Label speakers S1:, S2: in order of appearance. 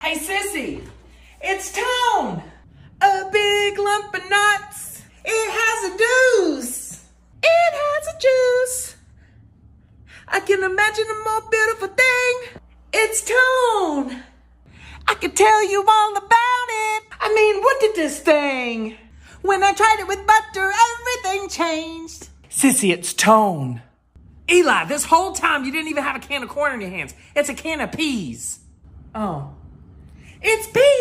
S1: Hey, Sissy, it's Tone. A big lump of nuts. It has a deuce. It has a juice. I can imagine a more beautiful thing. It's Tone. I can tell you all about it. I mean, what did this thing? When I tried it with butter, everything changed. Sissy, it's Tone. Eli, this whole time you didn't even have a can of corn in your hands. It's a can of peas. Oh. It's peas.